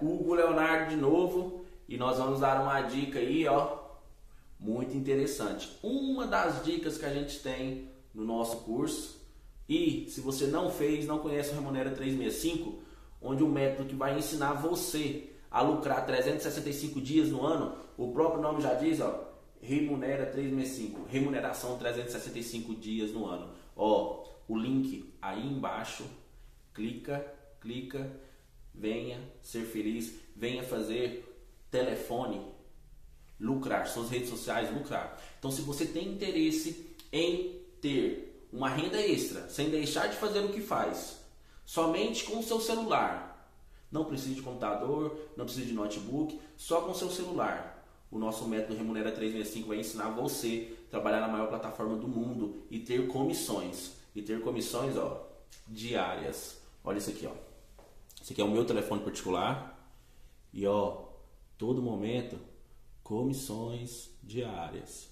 Hugo Leonardo de novo e nós vamos dar uma dica aí, ó, muito interessante. Uma das dicas que a gente tem no nosso curso, e se você não fez, não conhece o Remunera 365, onde o método que vai ensinar você a lucrar 365 dias no ano, o próprio nome já diz, ó, Remunera 365, remuneração 365 dias no ano. Ó, o link aí embaixo, clica, venha ser feliz, venha fazer telefone, lucrar, suas redes sociais, lucrar. Então, se você tem interesse em ter uma renda extra, sem deixar de fazer o que faz, somente com o seu celular, não precisa de computador, não precisa de notebook, só com o seu celular. O nosso método Remunera 365 vai ensinar você a trabalhar na maior plataforma do mundo e ter comissões. E ter comissões, ó, diárias. Olha isso aqui, ó. Esse aqui é o meu telefone particular. E, ó, todo momento, comissões diárias.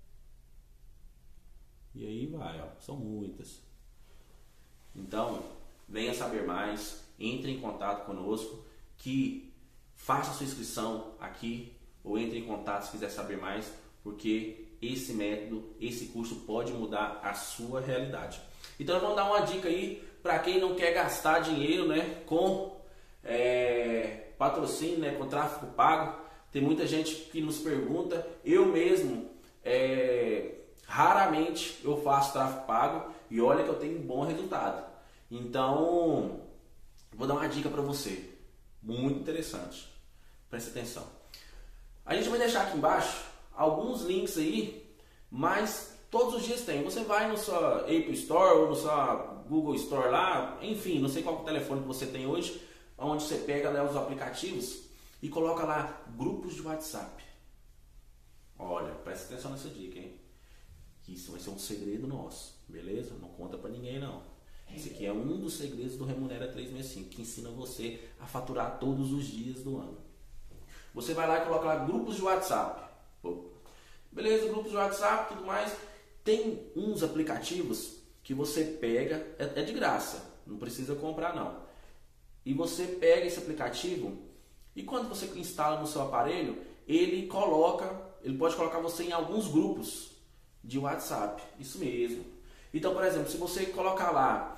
E aí vai, ó. São muitas. Então, venha saber mais. Entre em contato conosco. Que faça sua inscrição aqui. Ou entre em contato se quiser saber mais, porque esse método, esse curso pode mudar a sua realidade. Então vamos dar uma dica aí para quem não quer gastar dinheiro, né, com patrocínio, né, com tráfego pago. Tem muita gente que nos pergunta, eu mesmo raramente eu faço tráfego pago e olha que eu tenho um bom resultado. Então vou dar uma dica para você, muito interessante, preste atenção. A gente vai deixar aqui embaixo alguns links aí, mas todos os dias tem. Você vai no seu Apple Store ou no seu Google Store lá, enfim, não sei qual é o telefone que você tem hoje, onde você pega lá os aplicativos e coloca lá grupos de WhatsApp. Olha, presta atenção nessa dica, hein? Isso vai ser um segredo nosso, beleza? Não conta pra ninguém não. Esse aqui é um dos segredos do Remunera 365, que ensina você a faturar todos os dias do ano. Você vai lá e coloca lá grupos de WhatsApp. Beleza, grupos de WhatsApp, tudo mais. Tem uns aplicativos que você pega, é de graça, não precisa comprar não. E você pega esse aplicativo e quando você instala no seu aparelho, ele pode colocar você em alguns grupos de WhatsApp. Isso mesmo. Então, por exemplo, se você colocar lá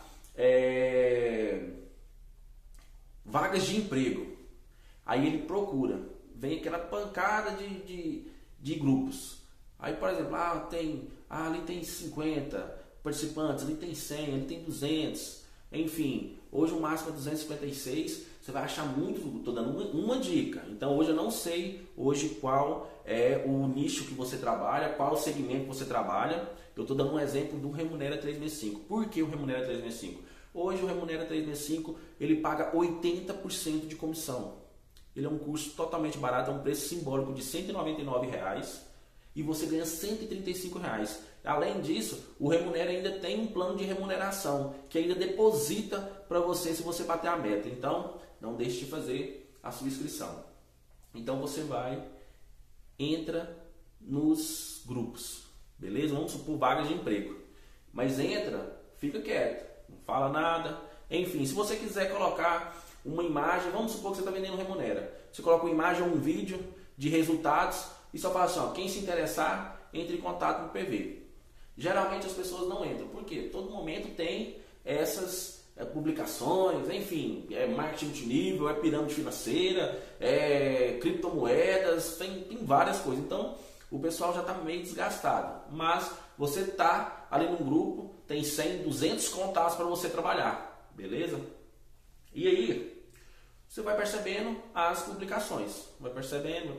vagas de emprego, aí ele procura. Vem aquela pancada de grupos. Aí, por exemplo, ali tem 50 participantes, ali tem 100, ali tem 200. Enfim, hoje o máximo é 256. Você vai achar muito, estou dando uma dica. Então, hoje eu não sei qual é o nicho que você trabalha, qual o segmento que você trabalha. Eu estou dando um exemplo do Remunera 365. Por que o Remunera 365? Hoje o Remunera 365 ele paga 80% de comissão. Ele é um curso totalmente barato, é um preço simbólico de R$ 199 e você ganha R$ 135. Além disso, o Remunera ainda tem um plano de remuneração que ainda deposita para você se você bater a meta. Então, não deixe de fazer a sua inscrição. Então você entra nos grupos, beleza? Vamos supor vagas de emprego. Mas entra, fica quieto, não fala nada. Enfim, se você quiser colocar uma imagem, vamos supor que você está vendendo Remunera. Você coloca uma imagem ou um vídeo de resultados e só fala assim, ó, quem se interessar, entre em contato no PV. Geralmente as pessoas não entram, porque todo momento tem essas publicações, enfim, marketing multinível, pirâmide financeira, criptomoedas, tem várias coisas. Então o pessoal já está meio desgastado, mas você está ali num grupo, tem 100, 200 contatos para você trabalhar, beleza? E aí, você vai percebendo as publicações, vai percebendo.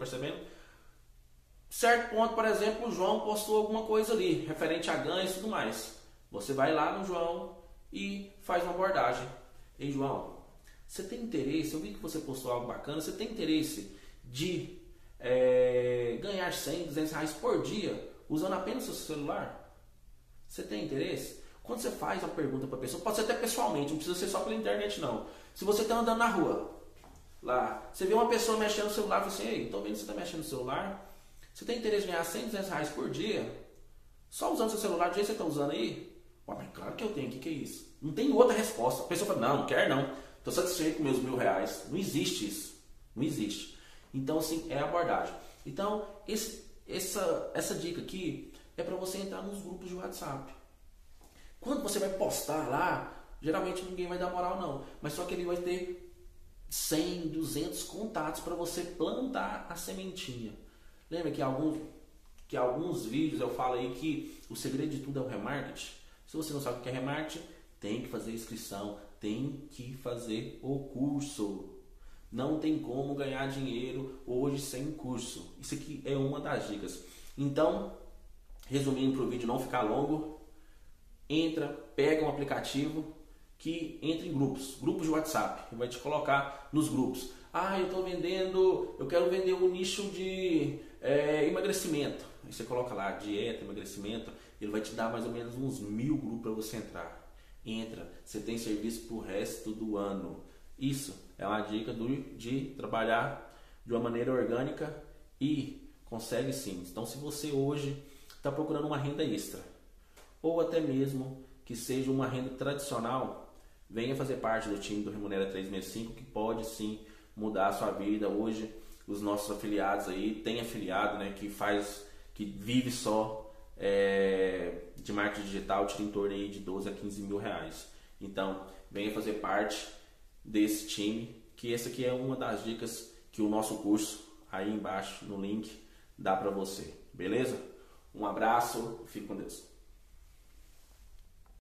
Certo ponto, por exemplo, o João postou alguma coisa ali, referente a ganhos e tudo mais. Você vai lá no João e faz uma abordagem. Ei, João, você tem interesse, eu vi que você postou algo bacana, você tem interesse de ganhar 100, 200 reais por dia, usando apenas o seu celular? Você tem interesse? Quando você faz uma pergunta para a pessoa, pode ser até pessoalmente, não precisa ser só pela internet não. Se você está andando na rua, lá, você vê uma pessoa mexendo no celular, você fala assim, ei, estou vendo que você está mexendo no celular, você tem interesse em ganhar 100, 200 reais por dia, só usando seu celular, do jeito que você está usando aí? Pô, mas claro que eu tenho, o que é isso? Não tem outra resposta. A pessoa fala, não quero não, estou satisfeito com meus R$ 1.000. Não existe isso. Não existe. Então, assim, é a abordagem. Então, essa dica aqui é para você entrar nos grupos de WhatsApp. Quando você vai postar lá, geralmente ninguém vai dar moral não, mas só que ele vai ter 100, 200 contatos para você plantar a sementinha. Lembra que alguns vídeos eu falo aí que o segredo de tudo é o remarketing? Se você não sabe o que é remarketing, tem que fazer inscrição, tem que fazer o curso. Não tem como ganhar dinheiro hoje sem curso. Isso aqui é uma das dicas. Então, resumindo para o vídeo não ficar longo, pega um aplicativo que entra em grupos de WhatsApp, que vai te colocar nos grupos. Eu quero vender um nicho de emagrecimento. Aí você coloca lá, dieta, emagrecimento, ele vai te dar mais ou menos uns 1000 grupos para você entrar. Entra, você tem serviço pro resto do ano. Isso é uma dica de trabalhar de uma maneira orgânica e consegue sim. Então, se você hoje está procurando uma renda extra, ou até mesmo que seja uma renda tradicional, venha fazer parte do time do Remunera 365, que pode sim mudar a sua vida. Hoje, os nossos afiliados aí, tem afiliado, né, que vive só de marketing digital, tira em torno aí de 12 a 15 mil reais. Então, venha fazer parte desse time, que essa aqui é uma das dicas que o nosso curso, aí embaixo no link, dá para você. Beleza? Um abraço, fique com Deus.